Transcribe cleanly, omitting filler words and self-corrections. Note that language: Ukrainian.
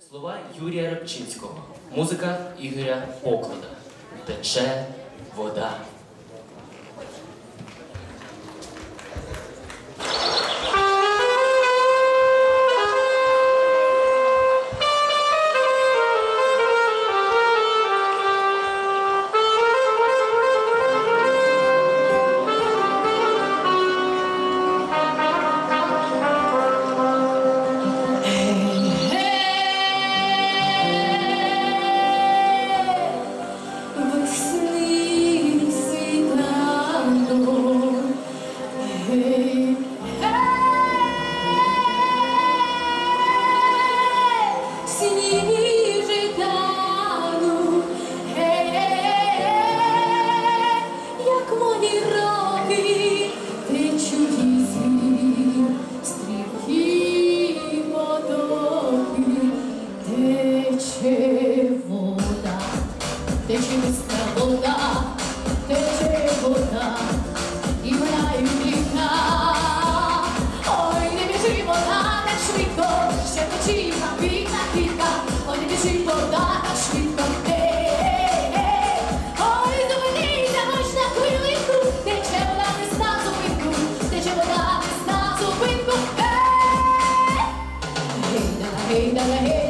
Слова Юрія Рибчинського. Музика Ігоря Поклада. Тече вода. Тече бистра вода, тече вода, і минає ріка. Ой, не біжи, вода, так швидко, ще тече бідна квітка. Ой, не біжи, вода, так швидко, ой, зупинися, хоч на хвилинку, тече вода, не зна зупинку, тече вода, не зна зупинку, гей, гей, гей, гей.